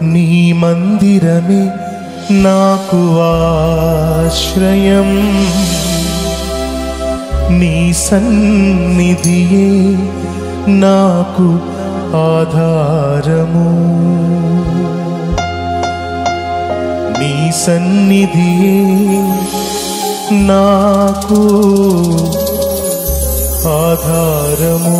నీ మందిరమే నాకు ఆశ్రయం, నీ సన్నిధియే నాకు ఆధారము, నీ సన్నిధియే నాకు ఆధారము.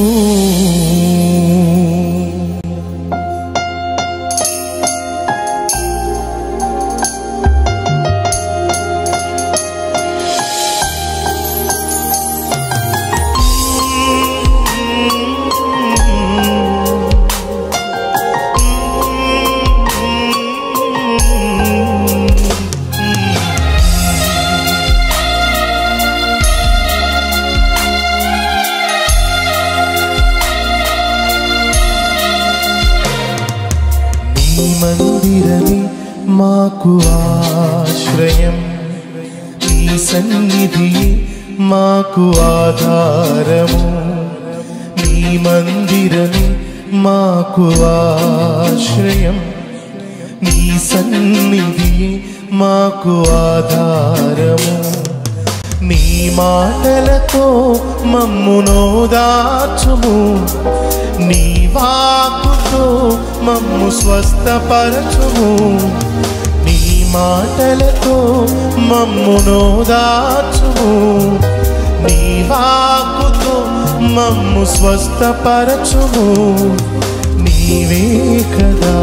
మందిరమే మాకు ఆశ్రయం, నీ సన్నిధి మాకు ఆధారము, నీ మందిరమే మాకు ఆశ్రయం, నీ సన్నిధి మాకు ఆధారము. నీ మాటలతో మమ్మును ఓదార్చుము, నీ వాక్కుతో మమ్ము స్వస్థపరచుము, నీ మాటలతో మమ్మును ఓదార్చుము, నీ వాక్కుతో మమ్ము స్వస్థపరచుము. నీవే కదా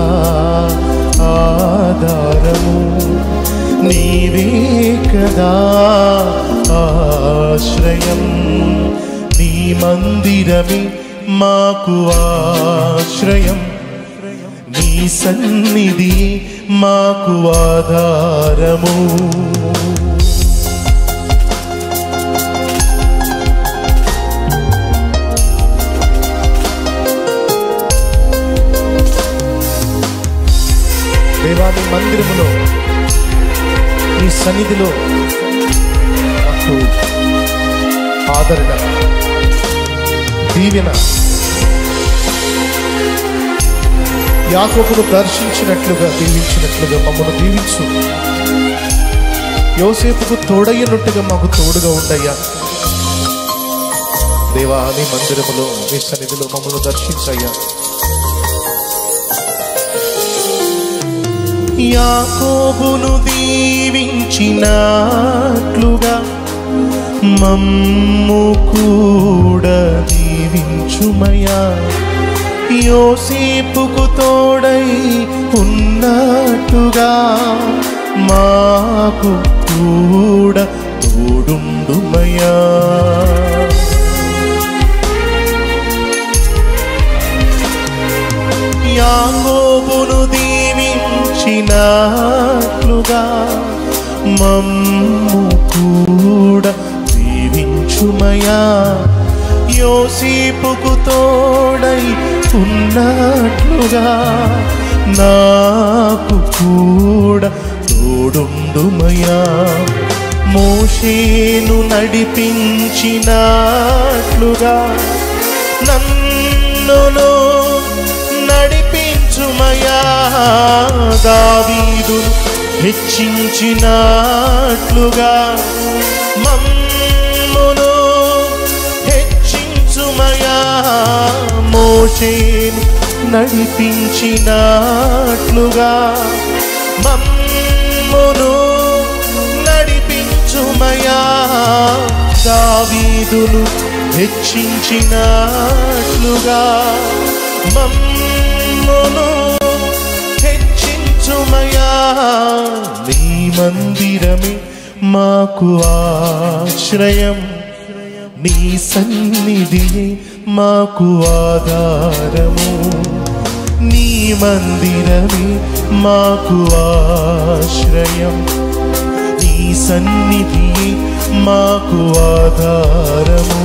ఆధారము, నీవే కదా ఆశ్రయం, నీ మందిరమే మాకు ఆశ్రయం, నీ సన్నిధి మాకు ఆధారము. దేవాని మందిరములో నీ సన్నిధిలో మాకు ఆదరణ, దీవెన, యాకోబును దర్శించినట్లుగా దీవించినట్లుగా మమ్మల్ని దీవించు. యోసేపుకు తోడయ్యనట్టుగా మాకు తోడుగా ఉండయ్యా. దేవా నీ మందిరములో నీ సన్నిధిలో మమ్మల్ని దర్శించయ్యా. యాకోబును దీవించినట్లుగా మమ్ము కూడా దీవించుమయ్యా. యోసేపుకు తోడై ఉన్నట్టుగా మాకు కూడా తోడుండుమయ్యా. యాకోబును దీవించినట్లుగా మమ్ము కూడా దీవించుమయ్యా. యోసేపుకు తోడై ఉన్నట్లుగా నాకు కూడా తోడుండుమయ్యా. మోషేను నడిపించినట్లుగా నన్ను నడిపించుమయ్యా. దావీదును హెచ్చించినట్లుగా మమ్మును హెచ్చించుమయ్యా. మోషేను నడిపించినట్లుగా మమ్మును నడిపించుమయ్యా. దావీదును హెచ్చించినట్లుగా మమ్మును హెచ్చించుమయ్యా. నీ మందిరమే మాకు ఆశ్రయం, నీ సన్నిధియే మాకు ఆధారము, నీ మందిరమే మాకు ఆశ్రయం, నీ సన్నిధియే మాకు ఆధారము.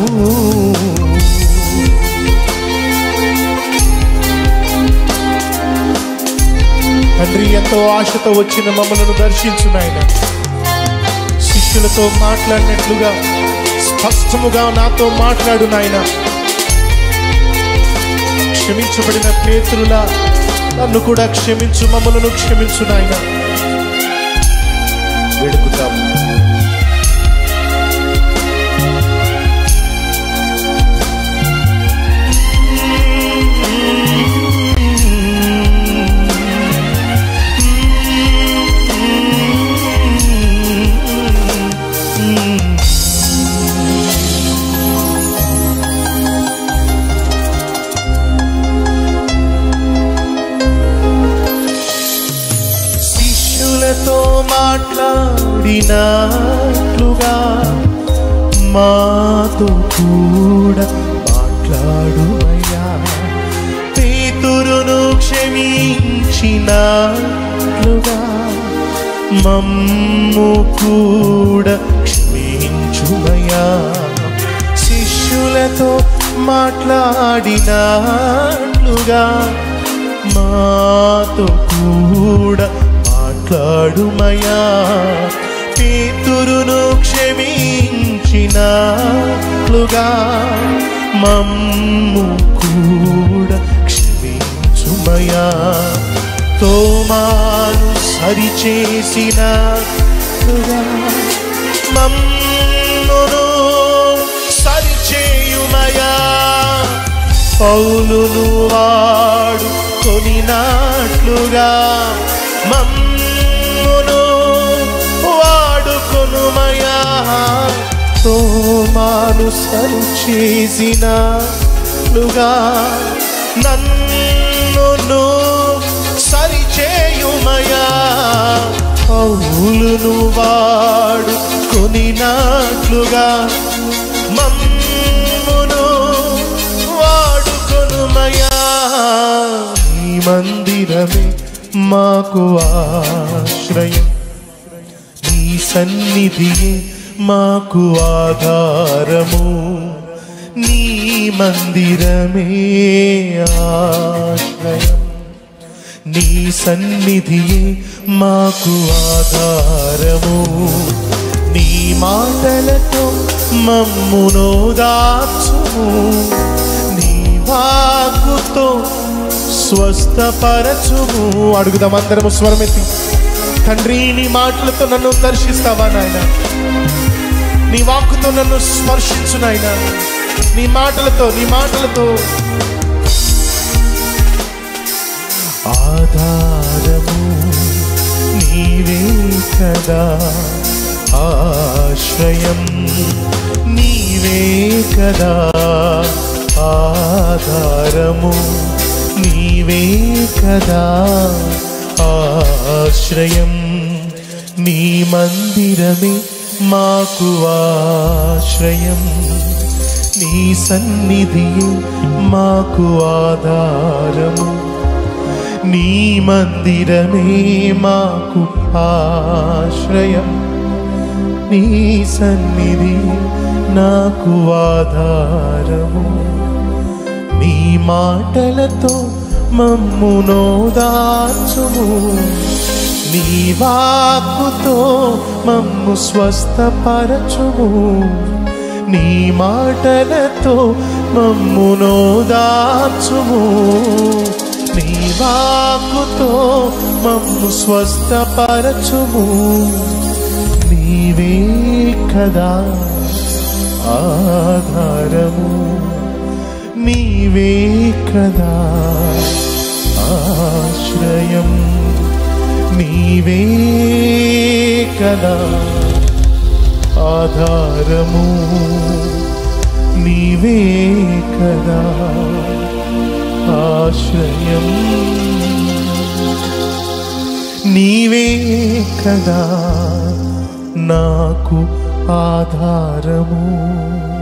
తండ్రి ఎంతో ఆశతో వచ్చిన మమ్మలను దర్శించు నాయన. శిష్యులతో మాట్లాడినట్లుగా స్పష్టముగా నాతో మాట్లాడు నాయన. క్షమించబడిన పేతురులా నన్ను కూడా క్షమించు, మమ్మలను క్షమించు నాయన. వేడుకుతాము. మాట్లాడినట్లుగా మాతో కూడా మాట్లాడుమయ్యా. పేతురును క్షమించినట్లుగా మమ్ము కూడా క్షమించుమయ్యా. శిష్యులతో మాట్లాడినట్లుగా మాతో కూడా మాట్లాడుమయ్యా. పేతురును క్షమించినట్లుగా మమ్ము కూడా క్షమించుమయ్యా. తోమాను సరిచేసినట్లుగా మమ్మును సరిచేయుమయ్యా. పౌలును వాడుకొనినట్లుగా మమ్మును వాడుకొనుమయ్యా. తోమాను సరిచేసినట్లుగా నన్ను సరిచేయుమయ్యా. పౌలును వాడుకొనినట్లుగా మమ్మును వాడుకొనుమయ్యా. నీ మందిరమే మాకు ఆశ్రయం, నీ సన్నిధియే మాకు ఆధారము. నీ మందిరమే ఆశ్రయం, నీ సన్నిధియే మాకు ఆధారము. నీ మాటలతో మమ్మును దాచుము, నీ వాక్కుతో స్వస్థపరచుము. అడుగుదాం అందరము స్వరమెత్తి. తండ్రి, నీ మాటలతో నన్ను దర్శిస్తావా నాయన? నీ వాక్కుతో నన్ను స్పర్శించు నాయన. నీ మాటలతో ఆధారము నీవే కదా, ఆశ్రయం నీవే కదా. ఆధారము నీవే కదా, ఆశ్రయం. నీ మందిరమే మాకు ఆశ్రయం, నీ సన్నిధియే మాకు ఆధారము. నీ మందిరమే మాకు ఆశ్రయం, నీ సన్నిధి నాకు ఆధారము. నీ మాటలతో మమ్మును దాచుము, నీ వాక్కుతో మమ్ము స్వస్థపరచుము. నీ మాటలతో మమ్మును దాచుము, నీ వాక్కుతో మమ్ము స్వస్థపరచుము. నీవే కదా ఆధారము, నీవే కదా ఆశ్రయం. నీవే కదా ఆధారము, నీవే కదా ఆశ్రయం. నీవే కదా నాకు ఆధారము.